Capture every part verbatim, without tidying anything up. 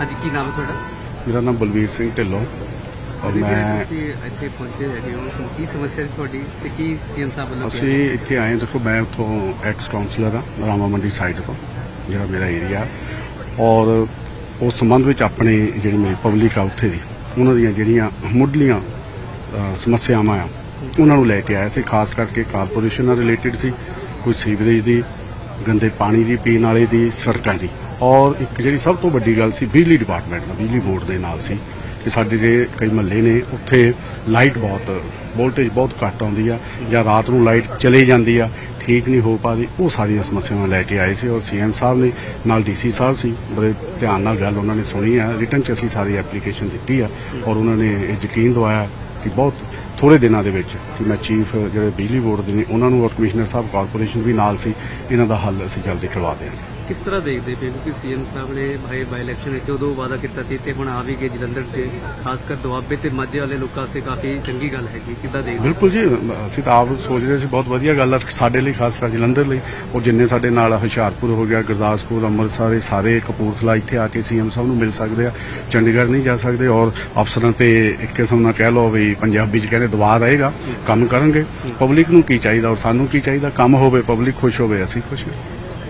हाँ जी, की नाम है थोड़ा? मेरा नाम बलवीर सिंह ढिल्लों और मैं ਇੱਥੇ ਪਹੁੰਚੇ ਹੈਗੇ ਹੋ ਕੀ ਸਮੱਸਿਆ ਸੀ ਤੁਹਾਡੀ ਤੇ ਕੀ ਸੀਐਮ ਸਾਹਿਬ ਵੱਲੋਂ ਅਸੀਂ ਇੱਥੇ ਆਏ ਦੇਖੋ मैं ਉੱਥੋਂ ਐਕਸ ਕਾਉਂਸਲਰ ਹਾਂ ਰਾਮਾ ਮੰਡੀ ਸਾਈਡ ਤੋਂ ਜਿਹੜਾ ਮੇਰਾ ਏਰੀਆ ਔਰ ਉਸ ਸੰਬੰਧ ਵਿੱਚ ਆਪਣੀ ਜਿਹੜੀ ਮੇਰੀ ਪਬਲਿਕ ਆ ਉੱਥੇ ਦੀ ਉਹਨਾਂ ਦੀਆਂ ਜਿਹੜੀਆਂ ਮੁੱਢਲੀਆਂ ਸਮੱਸਿਆਵਾਂ ਆ ਉਹਨਾਂ ਨੂੰ ਲੈ ਕੇ ਆਇਆ ਸੀ ਖਾਸ ਕਰਕੇ ਕਾਰਪੋਰੇਸ਼ਨ ਨਾਲ ਰਿਲੇਟਡ ਸੀ ਕੋਈ ਸੀਵਰੇਜ ਦੀ ਗੰਦੇ ਪਾਣੀ ਦੀ ਪੀਣ ਵਾਲੇ ਦੀ ਸੜਕਾਂ ਦੀ ਔਰ ਇੱਕ ਜਿਹੜੀ ਸਭ ਤੋਂ ਵੱਡੀ ਗੱਲ ਸੀ ਬਿਜਲੀ ਡਿਪਾਰਟਮੈਂਟ ਦਾ ਬਿਜਲੀ ਬੋਰਡ ਦੇ ਨਾਲ ਸੀ कि साडे जे कई महल्ले ने उत्थे लाइट बहुत वोल्टेज बहुत घट आउंदी आ जां रात नूं लाइट चली जांदी आ ठीक नहीं हो पाती वो सारी समस्यावां लैके आए सी और सीएम साहब ने नाल डीसी साहब सी बड़े ध्यान नाल गल उन्होंने सुनी है रिटन च असीं सारी एप्लीकेशन दित्ती है और उन्होंने यकीन दवाया कि बहुत थोड़े दिनों के विच कि मैं चीफ जो बिजली बोर्ड के ने उन्होंने और कमिश्नर साहब कारपोरेशन भी नाल सी इन्हां दा हल असीं जल्दी करवा देंगे। किस तरह देखते पे क्योंकि सीएम साहब ने भाई बाई इलैक्शन में उदों वादा किया सी ते हुण आ भी गए जलंधर से खासकर दुआबे ते माझे वाले लोगों से काफ़ी चंगी गल हैगी किद्दां देखदे? बिल्कुल जी असीं तां आप सोच रहे सी बहुत वधिया गल है साडे लई खासकर जलंधर लई और जिन्ने साडे नाल हुशियारपुर हो गया गुरदासपुर अमृतसर सारे कपूरथला इत्थे आके सीएम साहब नूं मिल सकदे आ चंडीगढ़ नहीं जा सकदे और अफसरां ते एक किस्म नाल कह लो भी पंजाबी च कहंदे दवा रहेगा काम करनगे पब्लिक नूं की चाहीदा और सानूं की चाहीदा काम होवे पब्लिक खुश होवे असीं खुश हां।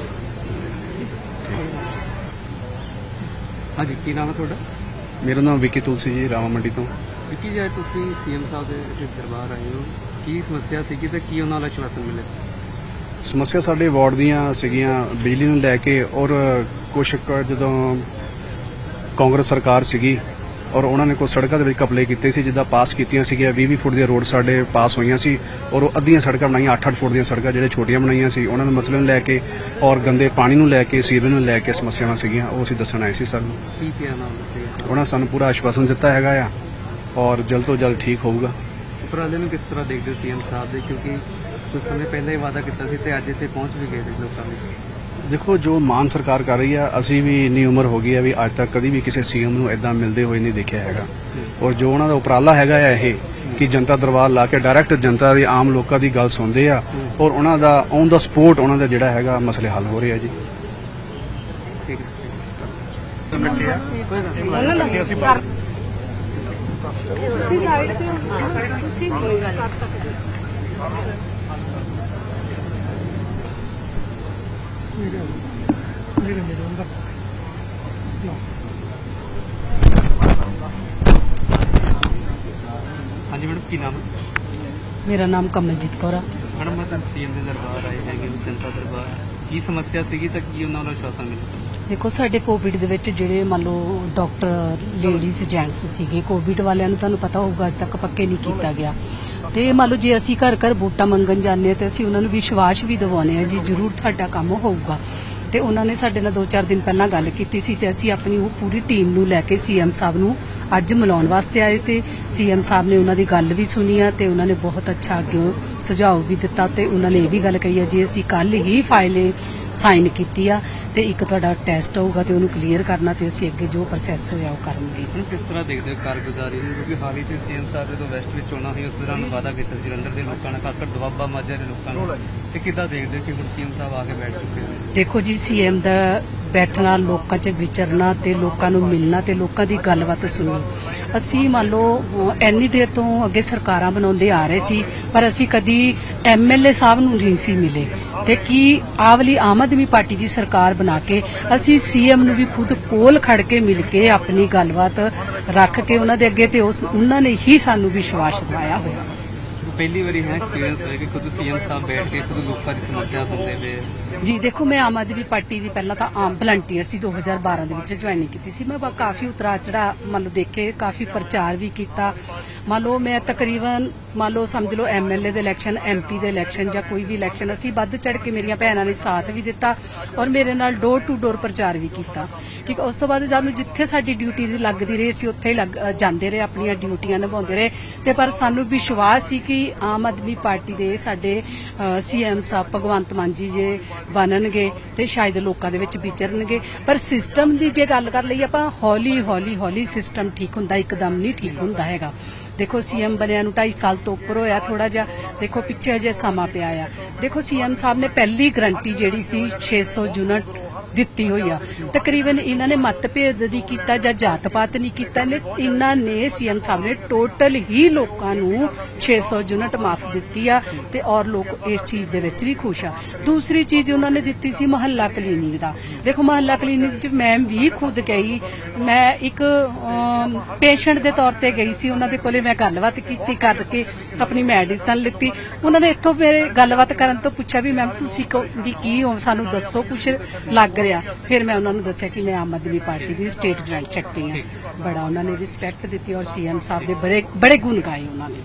हाँ जी, की नाम है थोड़ा? मेरा नाम विकी तुलसी जी रामा मंडी तो। विकी जी तुसीं सीएम साहब दे दरबार आए हो की समस्या सी ते की उन्हां दा आश्वासन मिले? समस्या साडे वार्ड दीयां सीगीआं बिजली नूं लैके और कुछ जदों कांग्रेस सरकार सीगी और उन्होंने कुछ सड़कों के घपले किए सी जिद्दां पास कीतियां सीगियां बीस बीस फुट दी रोड साडे पास होईयां सी और अद्धियां सड़कां बनाईयां अठ अठ फुट दी सड़कां जिहड़े छोटियां बनाईयां सी उन्हां दे मसले नूं लैके और गंदे पानी नूं लैके सीवरेज नूं लैके समस्यावां सीगियां ओह असीं दस्सण आए सी सानूं उन्हां सानूं पूरा आश्वासन दित्ता हैगा आ और जल्द तो जल्द ठीक होऊगा। उपराले नूं किस तरह देखदे हो सीएम साहब दे क्योंकि कुछ समय पहले ही वादा किया सी ते अज इत्थे पहुंच भी गए लोकां दे? देखो जो मान सरकार कर रही है असी भी इन्नी उम्र हो गई है भी अज तक कभी भी किसी सीएम नूं इदां मिलते हुए नहीं देखा हैगा और जो उन्होंने उपराला हैगा है कि जनता दरबार ला के डायरैक्ट जनता दी आम लोगों की गल सुनते हैं और उन्हों का ऑन द स्पॉट उन्होंने जिहड़ा हैगा मसले हल हो रहे हैं जी। हाँ जी मैडम की नाम है? मेरा नाम कमलजीत कौर है। मैडम मैं सीएम के दरबार आए हैं जनता दरबार की समस्या सी तो की उन्होंने आश्वासन मिले? देखो साडे कोविड दे विच जिहड़े मान लो डॉक्टर लेडीज जेंट्स सीगे कोविड वालियां नूं तुहानूं पता होगा अज तक पक्के नहीं किया गया ते मान लो जे असीं घर घर वोटां मंगण जाने ते असीं उन्हां नूं विश्वास भी दिवाउने आ जी जरूर तुहाडा काम होऊगा ते उन्होंने साडे नाल दो चार दिन पहला गल कीती सी ते असीं अपनी वो पूरी टीम नूं लैके सीएम साहब नूं अज मिलाउण वास्ते आए थे सीएम साहब ने उन्होंने गल भी सुनी है ते उन्होंने बहुत अच्छा अगे सुझाव भी दिता ते उन्होंने ये भी गल कही है जी असीं कल ही फाइल साइन की ते एक तुहाडा टेस्ट होगा तो उन्होंने क्लीयर करना ते असीं अगे जो प्रोसैस होया वो करांगे। किस तरह देखते हो कारगुजारी क्योंकि हाल ही सीएम साहब जो वैस्ट में चोणां हुई उस दौरान वादा किया जलंधर के लोगों ने खासकर दुआबा माझे के लोगों ने किद्दां देखते हो कि हुण सीएम साहब आके बैठ चुके हैं? देखो जी सीएम दा बैठना लोगों च विचरना ते लोगों नूं मिलना ते लोगों की गलबात सुननी असी मान लो इन्नी देर तो अगे सरकारां बनाउंदे आ रहे सी पर असी कदी एम एल ए साहब नूं नहीं सी मिले ते की आ वाली आम आदमी पार्टी की सरकार बना के असी सीएम नूं भी खुद कोल खड़ के मिल के अपनी गलबात रख के उन्हां दे अगे ते उन्हां ने ही सानूं विश्वास दिवाया होया। पहली बारी है एक्सपीरियंस होया कि खुद सीएम साहब बैठ के खुद लोगों की समस्या सुनते पे जी। देखो मैं आम आदमी पार्टी की पहला तो आम वलंटियर सी दो हज़ार बारह के ज्वाइनिंग की सी मैं काफ़ी उतरा चढ़ा मान लो देखे काफ़ी प्रचार भी किया मान लो मैं तकरीबन मान लो समझ लो M L A election M P के इलैक्शन या कोई भी इलैक्शन असी वध चढ़ के मेरिया भैनों ने साथ भी दिता और मेरे नाल डोर टू डोर प्रचार भी किया ठीक है। उस तो बाद सानूं जिथे साडी ड्यूटी लगती रही असीं उत्थे लग जांदे रहे अपनी ड्यूटियां निभाउंदे रहे ते पर सानूं विश्वास सी कि आम आदमी पार्टी दे साडे सीएम साहब भगवंत मान जी जे बननगे ते शायद लोकां दे विच विचरनगे पर सिस्टम की जे गल कर लईए आपां हौली हौली हौली सिस्टम ठीक हुंदा एकदम नहीं ठीक हुंदा हैगा। देखो सीएम बनिया नूं ढाई साल तो उपर होया थोड़ा जा देखो पिछे अजे समा पिया आ देखो सीएम साहब ने पहली गारंटी जिहड़ी सी छे सौ यूनिट ਦਿੱਤੀ ਹੋਈ ਆ। ਤਕਰੀਬਨ ਇਹਨਾਂ ਨੇ ਮਤਭੇਦ ਨਹੀਂ ਕੀਤਾ ਜਾਂ ਜਾਤ ਪਾਤ ਨਹੀਂ ਕੀਤਾ ਨੇ, ਇਹਨਾਂ ਨੇ ਸੀਐਮ ਸਾਹਿਬ ਨੇ ਟੋਟਲ ਹੀ ਲੋਕਾਂ ਨੂੰ ਛੇ ਸੌ ਯੂਨਿਟ ਮਾਫ ਦਿੱਤੀ ਆ ਤੇ ਔਰ ਲੋਕ ਇਸ ਚੀਜ਼ ਦੇ ਵਿੱਚ ਵੀ ਖੁਸ਼ ਆ। ਦੂਸਰੀ ਚੀਜ਼ ਉਹਨਾਂ ਨੇ ਦਿੱਤੀ ਸੀ ਮੁਹੱਲਾ ਕਲੀਨਿਕ ਦਾ। ਦੇਖੋ ਮੁਹੱਲਾ ਕਲੀਨਿਕ 'ਚ ਮੈਂ ਵੀ ਖੁਦ ਗਈ, ਮੈਂ ਇੱਕ ਪੇਸ਼ੈਂਟ ਦੇ ਤੌਰ ਤੇ ਗਈ ਸੀ, ਉਹਨਾਂ ਦੇ ਕੋਲੇ ਮੈਂ ਗੱਲਬਾਤ ਕੀਤੀ, ਕਰਕੇ ਆਪਣੀ ਮੈਡੀਸਨ ਲਿੱਤੀ। ਉਹਨਾਂ ਨੇ ਇੱਥੋਂ ਮੇਰੇ ਗੱਲਬਾਤ ਕਰਨ ਤੋਂ ਪੁੱਛਿਆ ਵੀ ਮੈਮ ਤੁਸੀਂ ਵੀ ਕੀ ਹੋ, ਸਾਨੂੰ ਦੱਸੋ ਕੁਛ ਲੱਗ ਰਿਹਾ। ਫਿਰ ਮੈਂ ਉਹਨਾਂ ਨੂੰ ਦੱਸਿਆ ਕਿ ਮੈਂ ਆਮ ਆਦਮੀ ਪਾਰਟੀ ਦੀ ਸਟੇਟ ਜੁਆਇੰਟ ਸੈਕਟਰੀ ਹਾਂ। ਬੜਾ ਉਹਨਾਂ ਨੇ ਰਿਸਪੈਕਟ ਦਿੱਤੀ ਔਰ ਸੀਐਮ ਸਾਹਿਬ ਦੇ ਬੜੇ ਬੜੇ ਗੁਣ ਗਾਏ ਉਹਨਾਂ ਨੇ।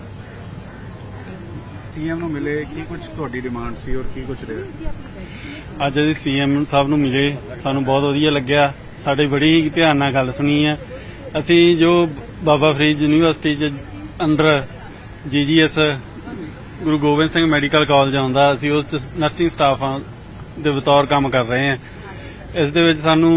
ਸੀਐਮ ਨੂੰ ਮਿਲੇ, ਕੀ ਕੁਝ ਤੁਹਾਡੀ ਡਿਮਾਂਡ ਸੀ ਔਰ ਕੀ ਕੁਝ ਰਿਹਾ? ਅੱਜ ਅਸੀਂ ਸੀਐਮ ਸਾਹਿਬ ਨੂੰ ਮਿਲੇ, ਸਾਨੂੰ ਬਹੁਤ ਵਧੀਆ ਲੱਗਿਆ। ਸਾਡੇ ਬੜੀ ਧਿਆਨ ਨਾਲ ਗੱਲ ਸੁਣੀ ਹੈ। ਅਸੀਂ ਜੋ ਬਾਬਾ ਫਰੀਦ ਯੂਨੀਵਰਸਿਟੀ ਚ under GGS Guru Gobind Singh medical college ਆਉਂਦਾ, ਅਸੀਂ ਉਸ ਚ ਨਰਸਿੰਗ ਸਟਾਫ ਦੇ ਬਤੌਰ ਕੰਮ ਕਰ ਰਹੇ ਹਾਂ। ਇਸ ਦੇ ਵਿੱਚ ਸਾਨੂੰ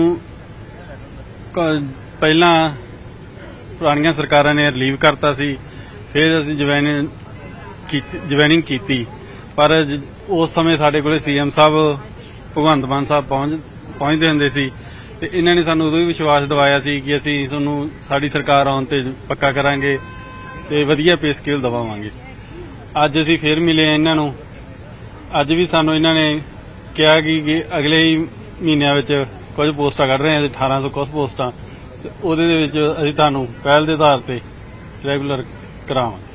ਪਹਿਲਾਂ ਪੁਰਾਣੀਆਂ ਸਰਕਾਰਾਂ ਨੇ ਰਿਲੀਵ ਕਰਤਾ ਸੀ, ਫਿਰ ਅਸੀਂ ਜੁਆਇਨ ਜੁਆਇਨਿੰਗ ਕੀਤੀ, ਪਰ ਉਸ ਸਮੇਂ ਸਾਡੇ ਕੋਲੇ ਸੀਐਮ ਸਾਹਿਬ ਭਗਵੰਤ ਮਾਨ ਸਾਹਿਬ ਪਹੁੰਚ ਪਹੁੰਚਦੇ ਹੁੰਦੇ ਸੀ ਤੇ ਇਹਨਾਂ ਨੇ ਸਾਨੂੰ ਉਦੋਂ ਵੀ ਵਿਸ਼ਵਾਸ ਦਿਵਾਇਆ ਸੀ ਕਿ ਅਸੀਂ ਤੁਹਾਨੂੰ ਸਾਡੀ ਸਰਕਾਰ ਆਉਣ ਤੇ ਪੱਕਾ ਕਰਾਂਗੇ ਤੇ ਵਧੀਆ ਪੇ ਸਕੇਲ ਦਵਾਵਾਂਗੇ। ਅੱਜ ਅਸੀਂ ਫਿਰ ਮਿਲੇ ਇਹਨਾਂ ਨੂੰ। ਅੱਜ ਵੀ ਸਾਨੂੰ ਇਹਨਾਂ ਨੇ ਕਿਹਾ ਕਿ ਅਗਲੇ ਹੀ ਮਹੀਨਿਆਂ ਵਿੱਚ ਕੁਝ ਪੋਸਟਾਂ ਕੱਢ ਰਹੇ ਹਾਂ, ਅਠਾਰਾਂ ਸੌ ਕੁਝ ਪੋਸਟਾਂ, ਤੇ ਉਹਦੇ ਦੇ ਵਿੱਚ ਅਸੀਂ ਤੁਹਾਨੂੰ ਪਹਿਲ ਦੇ ਆਧਾਰ ਤੇ ਰੈਗੂਲਰ ਕਰਾਵਾਂਗੇ।